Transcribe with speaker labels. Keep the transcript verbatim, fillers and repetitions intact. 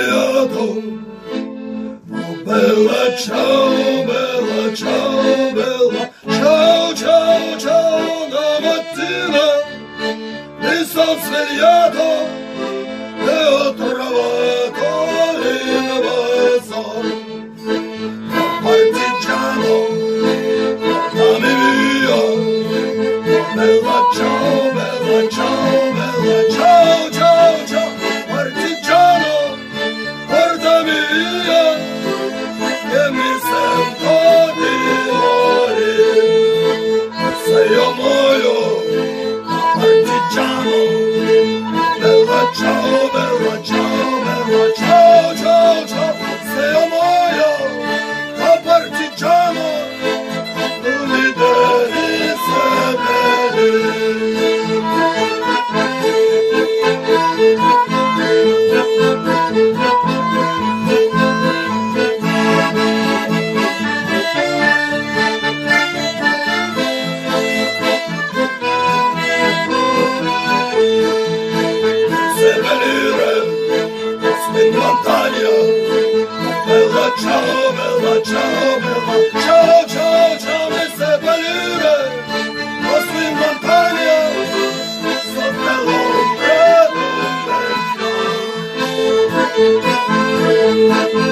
Speaker 1: svegliato. Oh bella ciao, bella ciao, bella ciao, ciao, ciao. Una mattina mi sono svegliato e ho trovato l'invasore. Partigiano, portami via. Bella ciao, bella ciao, bella ciao, ciao, ciao. Partigiano, portami via, che mi sento di morire. Se io muoio, partigiano, bella ciao, bella ciao, bella ciao, ciao, ciao. Se io muoio, oh partigiano, tu mi devi seppellire. In montagna, bella ciao, bella ciao, bella ciao, ciao, ciao, mi seppellire, posto in montagna, sotto l'ombra d'un bel fiore.